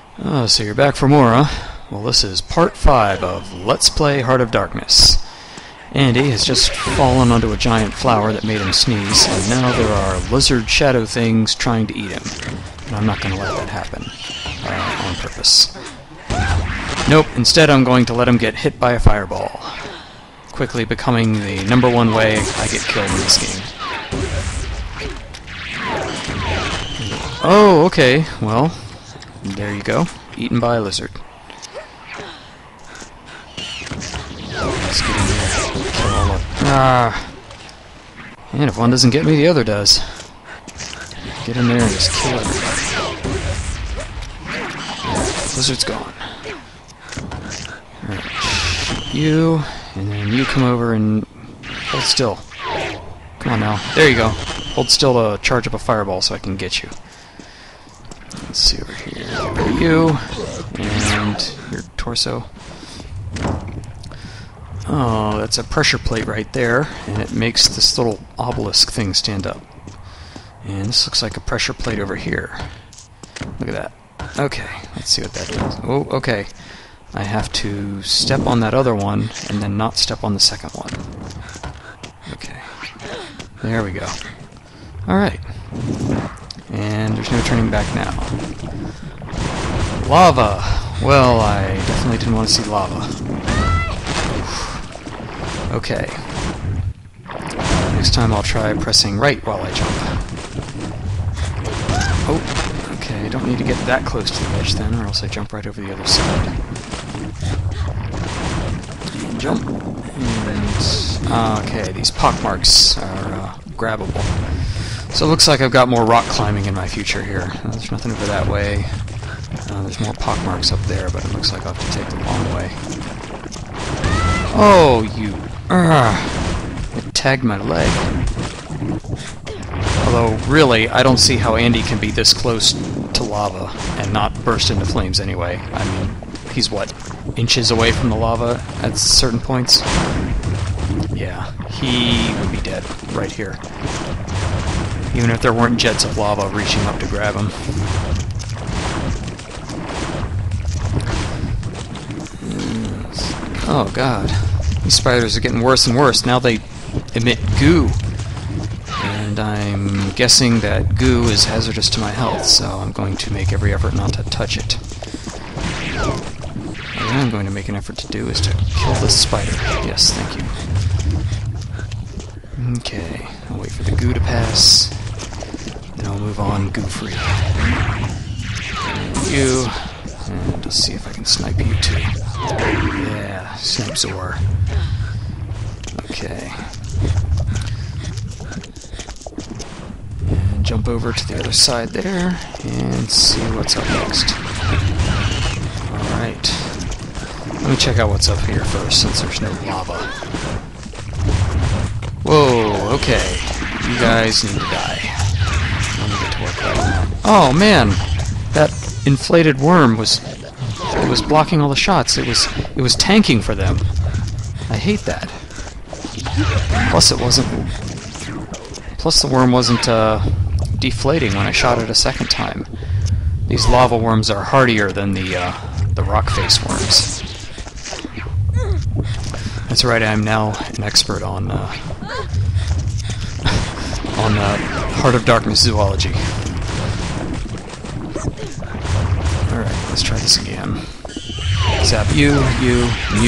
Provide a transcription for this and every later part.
Oh, so you're back for more, huh? Well, this is part 5 of Let's Play Heart of Darkness. Andy has just fallen onto a giant flower that made him sneeze, and now there are lizard shadow things trying to eat him. And I'm not going to let that happen. On purpose. Nope, instead I'm going to let him get hit by a fireball. Quickly becoming the #1 way I get killed in this game. Oh, okay, well, there you go. Eaten by a lizard. Let's get in there. Kill all of... And if one doesn't get me, the other does. Get in there and just kill everybody. Lizard's gone. Alright, shoot you, and then you come over and hold still. Come on now. There you go. Hold still to charge up a fireball so I can get you. Let's see over here. You, and your torso. Oh, that's a pressure plate right there, and it makes this little obelisk thing stand up. And this looks like a pressure plate over here. Look at that. Okay, let's see what that does. Oh, okay. I have to step on that other one, and then not step on the second one. Okay. There we go. Alright. And there's no turning back now. Lava! Well, I definitely didn't want to see lava. Oof. Okay. Next time I'll try pressing right while I jump. Oh, okay, I don't need to get that close to the edge then, or else I jump right over the other side. And jump. And, okay, these pockmarks are grabbable. So it looks like I've got more rock climbing in my future here. There's nothing over that way. There's more pockmarks up there, but it looks like I'll have to take the long way. Oh, you... It tagged my leg. Although, really, I don't see how Andy can be this close to lava and not burst into flames anyway. I mean, he's, what, inches away from the lava at certain points? Yeah, he would be dead right here. Even if there weren't jets of lava reaching up to grab him. Oh god. These spiders are getting worse and worse. Now they emit goo. And I'm guessing that goo is hazardous to my health, so I'm going to make every effort not to touch it. What I'm going to make an effort to do is to kill this spider. Yes, thank you. Okay, I'll wait for the goo to pass. Then I'll move on goo-free. You, and let's see if I can snipe you too. Yeah, snipe Zor. Okay. And jump over to the other side there, and see what's up next. Alright. Let me check out what's up here first, since there's no lava. Whoa, okay. You guys need to die. Let me get to work right now. Oh man! That inflated worm was blocking all the shots. It was tanking for them. I hate that. Plus the worm wasn't deflating when I shot it a second time. These lava worms are hardier than the rock face worms. That's right, I'm now an expert on Heart of Darkness zoology. Alright, let's try this again. Zap you, and you.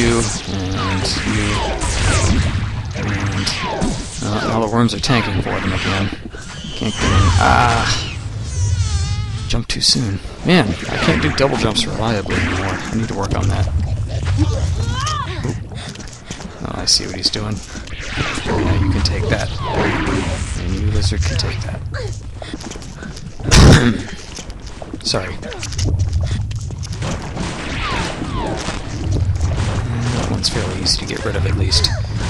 And all the worms are tanking for them again. Can't get in. Ah! Jump too soon. Man, I can't do double jumps reliably anymore. I need to work on that. Oh, I see what he's doing. Yeah, you can take that. And you, lizard, can take that. Sorry. That one's fairly easy to get rid of, at least.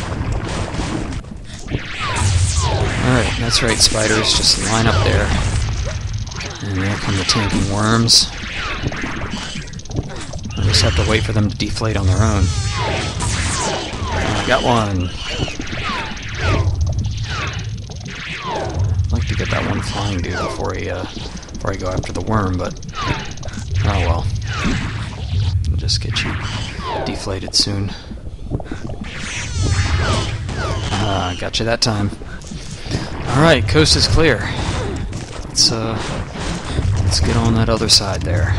Alright, that's right, spiders. Just line up there. And there come the tanking worms. I just have to wait for them to deflate on their own. I got one. I'd like to get that one flying dude before I go after the worm, but oh well. just get you deflated soon. Got you that time. Alright, coast is clear. Let's get on that other side there.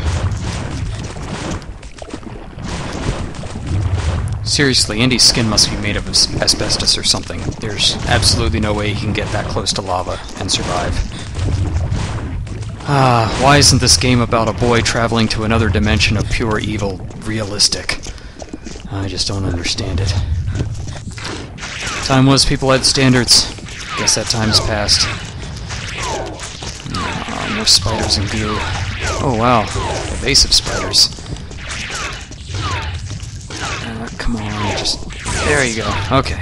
Seriously, Andy's skin must be made of asbestos or something. There's absolutely no way he can get that close to lava and survive. Why isn't this game about a boy traveling to another dimension of pure evil realistic? I just don't understand it. Time was people had standards. Guess that time's passed. More spiders and goo. Oh wow, evasive spiders. Come on, just... There you go. Okay.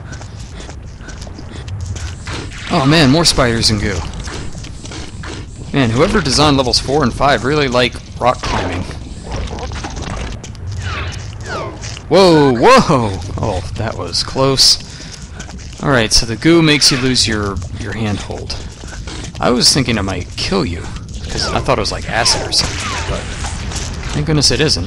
Oh man, more spiders and goo. Man, whoever designed levels 4 and 5 really like rock climbing. Whoa, whoa! Oh, that was close. Alright, so the goo makes you lose your handhold. I was thinking it might kill you, because I thought it was like acid or something, but thank goodness it isn't.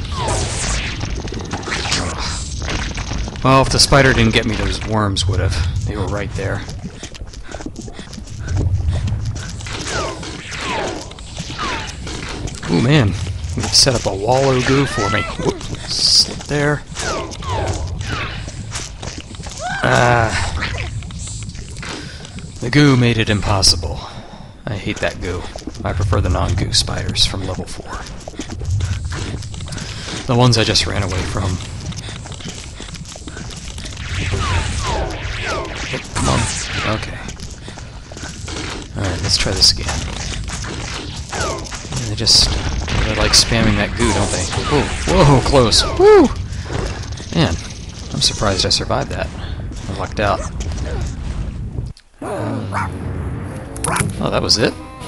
Well, if the spider didn't get me, those worms would have. They were right there. Ooh, man. You set up a wall of goo for me. Whoop. Slip there. The goo made it impossible. I hate that goo. I prefer the non-goo spiders from level 4. The ones I just ran away from. Come on. Okay. Alright, let's try this again. They just really like spamming that goo, don't they? Whoa, whoa, close. Woo! Man, I'm surprised I survived that. I lucked out. Oh, that was it?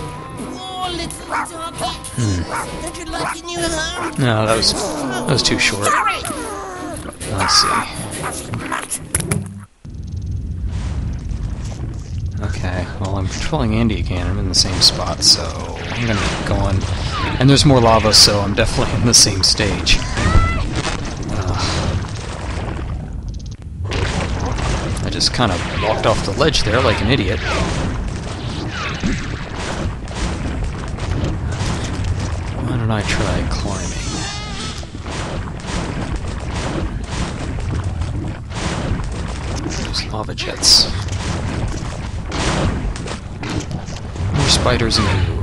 No, that was too short. Let's see. Okay, well, I'm patrolling Andy again. I'm in the same spot, so I'm gonna keep going. And there's more lava, so I'm definitely in the same stage. I just kind of walked off the ledge there like an idiot. Why don't I try climbing? There's lava jets. More spiders and goo.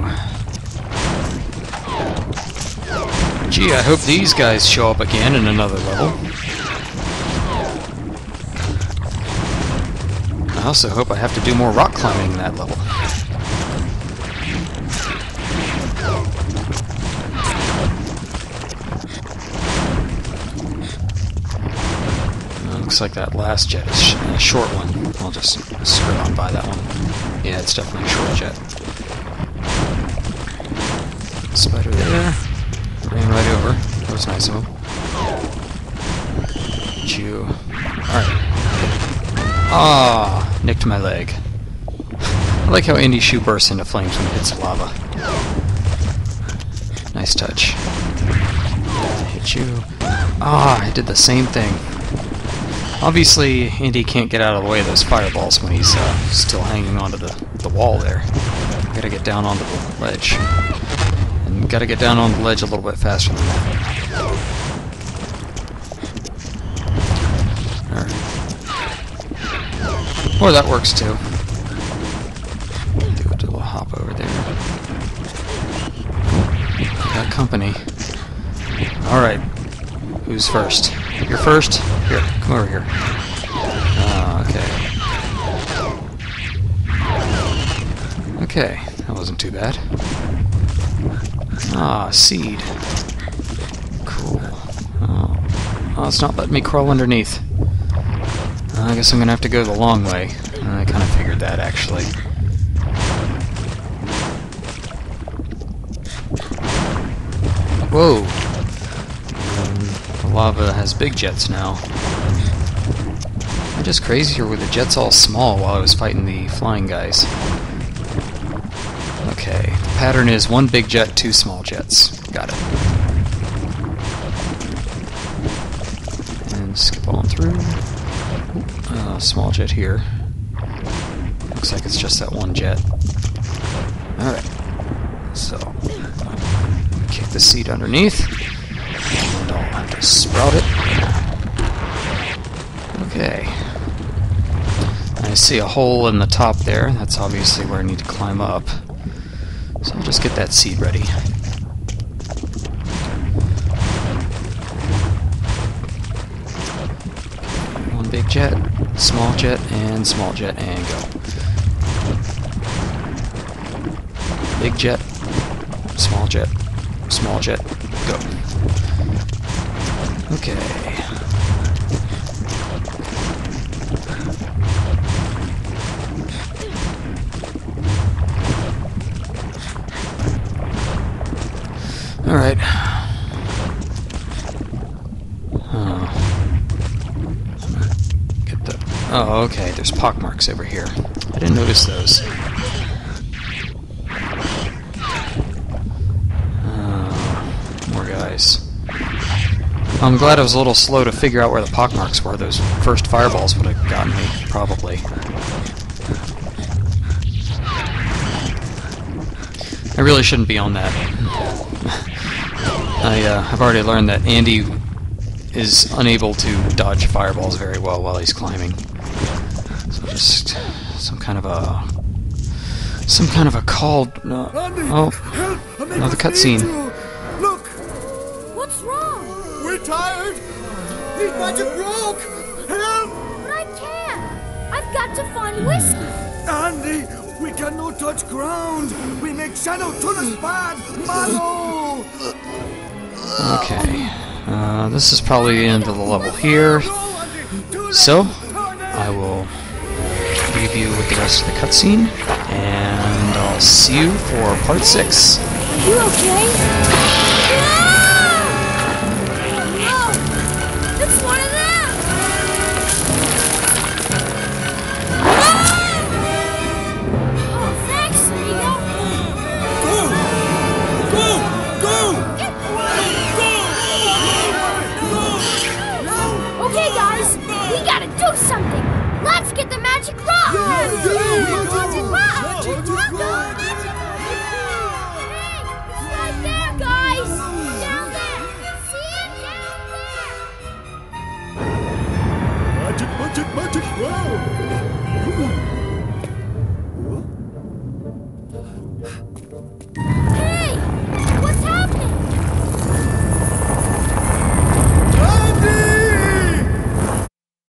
Gee, I hope these guys show up again in another level. I also hope I have to do more rock climbing in that level. Looks like that last jet is a short one. I'll just skirt on by that one. Yeah, it's definitely a short jet. Spider there. Ran right over. That was nice of him. Chew. Alright. Ah, nicked my leg. I like how Andy's shoe bursts into flames when it hits lava. Nice touch. Hit you. Ah, I did the same thing. Obviously, Andy can't get out of the way of those fireballs when he's still hanging onto the wall there. Gotta get down onto the ledge. And gotta get down on the ledge a little bit faster than that. Alright. Or that works too. Do a little hop over there. Got company. Alright. Who's first? You're first? Here, come over here. Okay. Okay, that wasn't too bad. Ah, seed. Cool. Oh, it's not letting me crawl underneath. I guess I'm gonna have to go the long way. I kind of figured that, actually. Whoa! The lava has big jets now. I'm just crazy here with the jets all small while I was fighting the flying guys. Okay, the pattern is one big jet, two small jets. Got it. through. Small jet here. Looks like it's just that one jet. Alright. So, kick the seed underneath. And I'll have to sprout it. Okay. I see a hole in the top there. That's obviously where I need to climb up. So I'll just get that seed ready. One big jet, and small jet, and go. Big jet, small jet, go. Okay. Alright. Get the... Oh, okay, there's pockmarks over here. I didn't notice those. More guys. I'm glad I was a little slow to figure out where the pockmarks were. Those first fireballs would have gotten me, probably. I really shouldn't be on that. I've already learned that Andy is unable to dodge fireballs very well while he's climbing. So just some kind of a call. No, oh, another cutscene. Look, What's wrong? we're tired. His magic broke. Help, But I can't. I've got to find whiskey. Andy. We cannot touch ground. We make shadow turn us bad. Malo. Okay, this is probably the end of the level here. So, I will leave you with the rest of the cutscene, and I'll see you for part 6. You okay?